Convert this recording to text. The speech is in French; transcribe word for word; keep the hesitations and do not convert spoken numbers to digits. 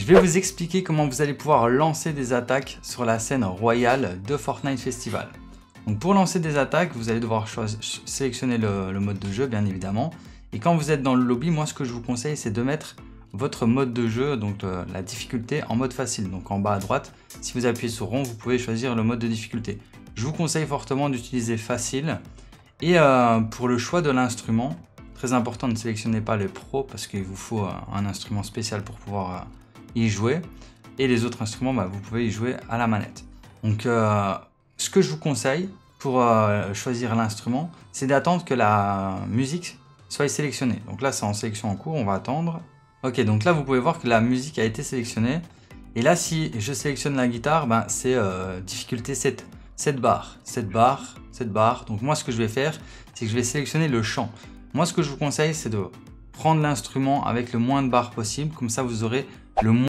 Je vais vous expliquer comment vous allez pouvoir lancer des attaques sur la scène royale de Fortnite Festival. Donc pour lancer des attaques, vous allez devoir sélectionner le, le mode de jeu bien évidemment. Et quand vous êtes dans le lobby, moi ce que je vous conseille c'est de mettre votre mode de jeu, donc euh, la difficulté en mode facile. Donc en bas à droite, si vous appuyez sur rond, vous pouvez choisir le mode de difficulté. Je vous conseille fortement d'utiliser facile. Et euh, pour le choix de l'instrument, très important, ne sélectionnez pas les pros parce qu'il vous faut euh, un instrument spécial pour pouvoir euh, y jouer. Et les autres instruments, bah, vous pouvez y jouer à la manette. Donc euh, ce que je vous conseille pour euh, choisir l'instrument, c'est d'attendre que la musique soit sélectionnée. Donc là, c'est en sélection en cours, on va attendre. Ok, donc là, vous pouvez voir que la musique a été sélectionnée. Et là, si je sélectionne la guitare, ben, c'est euh, difficulté sept. sept barres, sept barres, sept barres. Donc moi, ce que je vais faire, c'est que je vais sélectionner le chant. Moi, ce que je vous conseille, c'est de prendre l'instrument avec le moins de barres possible. Comme ça, vous aurez le moins